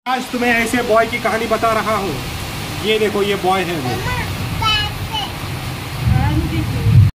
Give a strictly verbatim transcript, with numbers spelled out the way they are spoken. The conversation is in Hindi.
आज तुम्हें ऐसे बॉय की कहानी बता रहा हूँ। ये देखो, ये बॉय है वो।